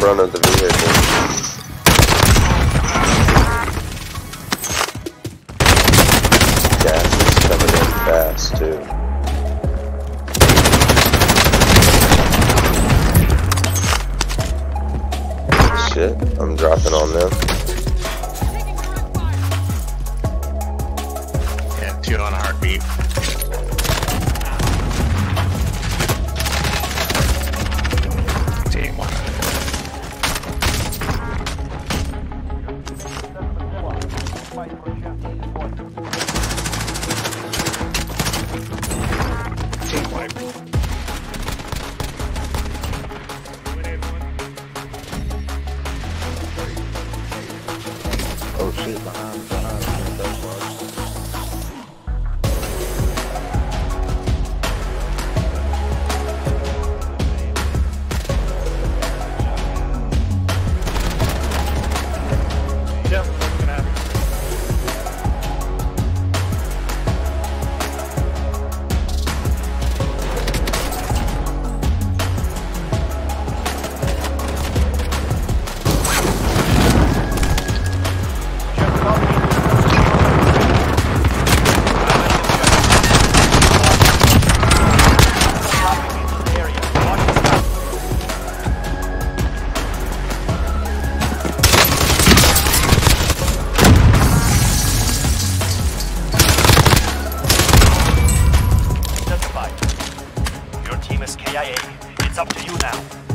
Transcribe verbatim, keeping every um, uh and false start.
front of the vehicle. Gas is coming in fast too. Shit, I'm dropping on them. Yeah, two on a heartbeat. Team one. Team wipe. Oh shit, behind, behind, behind those bars. Yep, what's gonna happen? Your team is K I A. It's up to you now.